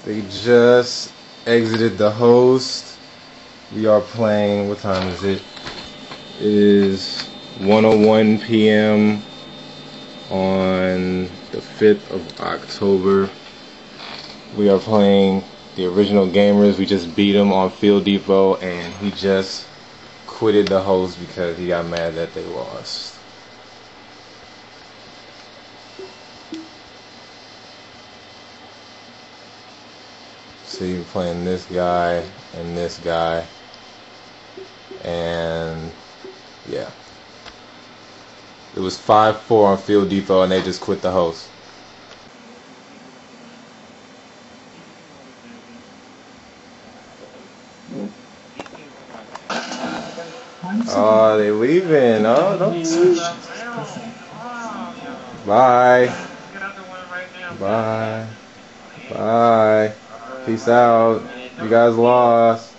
They just exited the host. We are playing. What time is it? It is 1:01 p.m. on the 5th of October. We are playing the original gamers. We just beat him on Field Depot, and he just quitted the host because he got mad that they lost. So you're playing this guy and this guy, and yeah, it was 5-4 on Field Depot, and they just quit the host. Oh, they leaving. Oh, don't. Bye. Bye. Bye. Peace out. You guys lost.